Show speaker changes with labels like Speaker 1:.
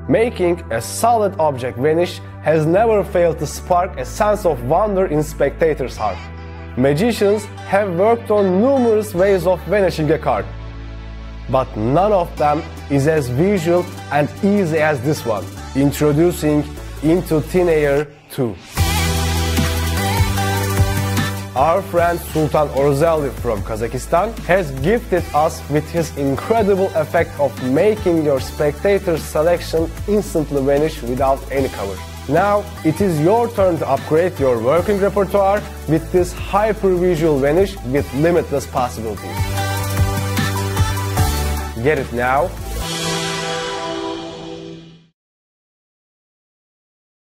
Speaker 1: Making a solid object vanish has never failed to spark a sense of wonder in spectators' heart. Magicians have worked on numerous ways of vanishing a card, but none of them is as visual and easy as this one. Introducing Into Thin Air 2. Our friend Sultan Orzelli from Kazakhstan has gifted us with his incredible effect of making your spectator's selection instantly vanish without any cover. Now it is your turn to upgrade your working repertoire with this hyper-visual vanish with limitless possibilities. Get it now